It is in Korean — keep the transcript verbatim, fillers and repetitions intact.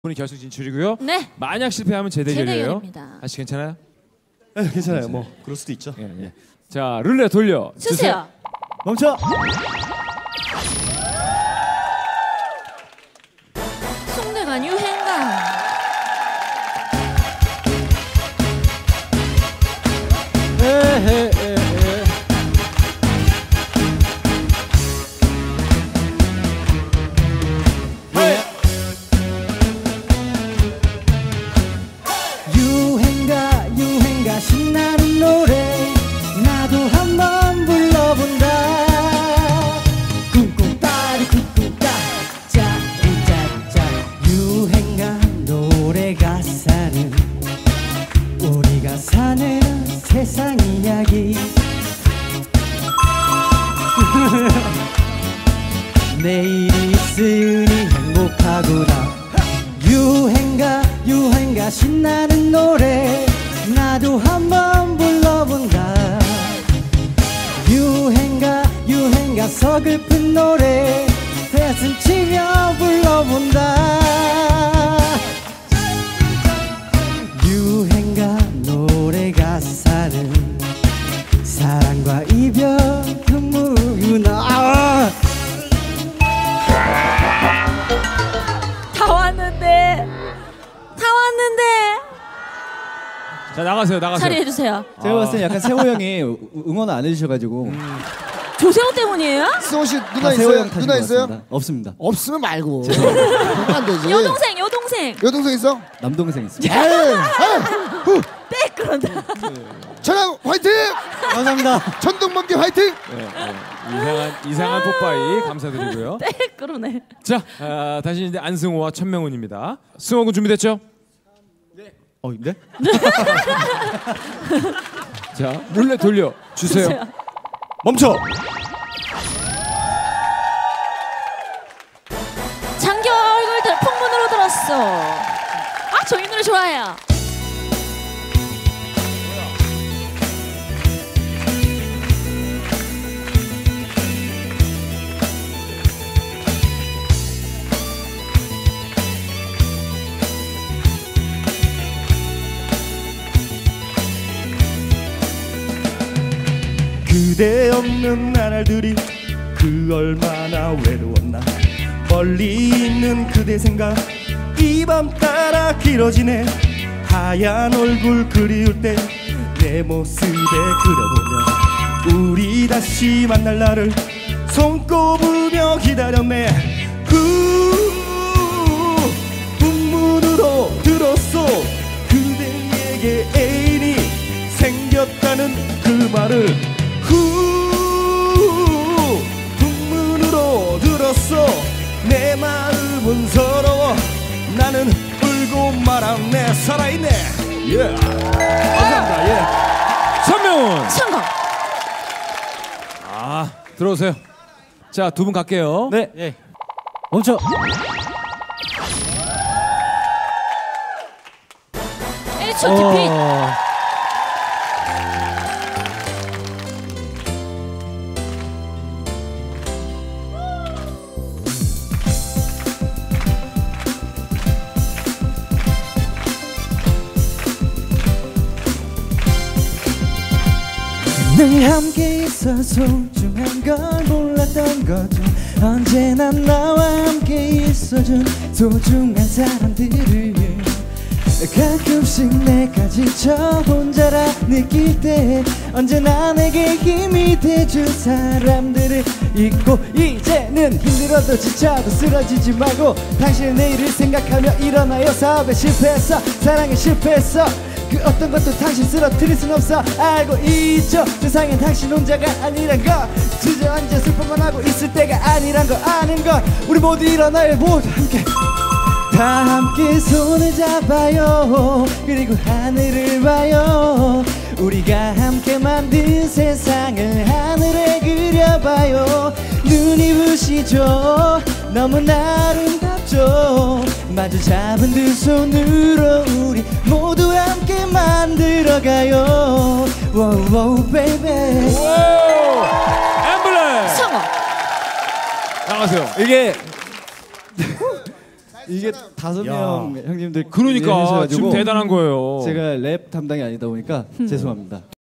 분이 결승 진출이고요. 네. 만약 실패하면 재대결이에요. 재대결입니다. 아시 괜찮아요? 네, 괜찮아요. 뭐 그럴 수도 있죠. 예, 예. 자, 룰렛 돌려 주세요. 주세요. 멈춰. 송대관 유행가. 에헤에헤. 유행가 유행가 신나는 노래 나도 한번 불러본다. 쿵쿵따리 쿵쿵따 짜리짜짜. 유행가 노래 가사는 우리가 사는 세상 이야기. 내일이 있으니 행복하구나. 유행가 유행가 신나는 노래 나도 한번 불러본다. 유행가 유행가 서글픈 노래 배슴 치며 불러본다. 유행가 노래 가사는 사랑과 이별 눈물구나. 다 왔는데. 다 왔는데. 자, 나가세요. 나가세요. 자리해 주세요. 제가 봤을 때 약간 세호 형이 응원 안 해주셔가지고. 음. 조세호 때문이에요? 수호 씨 누나 아, 세호 있어요? 형 탓인 누나 것 있어요? 같습니다. 없습니다. 없으면 말고. 그러면 안 되지. 여동생, 여동생. 여동생 있어? 남동생 있습니다. 에이, 에이, 네, 그런다. 천양 화이팅! 감사합니다. 천둥번개 화이팅! 네, 네. 이상한 이상한 뽀빠이 감사드리고요. 네, 그러네. 자, 아, 다시 이제 안승호와 천명훈입니다. 승호 군 준비됐죠? 어, 네? 자, 룰렛 돌려 주세요. 주세요. 멈춰. 장겨 얼굴들 풍문으로 들었어. 아, 저 이 노래 좋아해요. 그대 없는 나날들이 그 얼마나 외로웠나. 멀리 있는 그대 생각 이 밤 따라 길어지네. 하얀 얼굴 그리울 때 내 모습에 그려보며 우리 다시 만날 날을 손꼽으며 기다렸네. 그 문문으로 들었어. 그대에게 애인이 생겼다는 그 말을 후 문문으로 들었어. 내 마음은 서러워. 나는 울고 말았네. 살아있네. 예. Yeah. 감사합니다. 예. 천명훈. 성공. 아, 들어오세요. 자, 두 분 갈게요. 네. 예. 멈춰. 일 초 디피. 어... 늘 함께 있어 소중한 걸 몰랐던 거죠. 언제나 나와 함께 있어준 소중한 사람들을 가끔씩 내가 지쳐 혼자라 느낄 때 언제나 내게 힘이 돼준 사람들을 잊고 이제는 힘들어도 지쳐도 쓰러지지 말고 당신의 내일을 생각하며 일어나요. 사업에 실패했어, 사랑에 실패했어. 그 어떤 것도 당신 쓰러뜨릴 순 없어. 알고 있죠 세상엔 당신 혼자가 아니란 거. 주저앉아 슬픔만 하고 있을 때가 아니란 거 아는 것. 우리 모두 일어나요. 모두 함께 다 함께 손을 잡아요. 그리고 하늘을 봐요. 우리가 함께 만든 세상을 하늘에 그려봐요. 눈이 부시죠. 너무나 아름답죠. 마주 잡은 두 손으로 우리 모두 함께 만들어가요. Wow, wow, baby. 앰뷸런스. 성공. 나가세요. 이게 이게 다섯 명 형님들 그러니까 해주셔가지고 지금 대단한 거예요. 제가 랩 담당이 아니다 보니까 죄송합니다.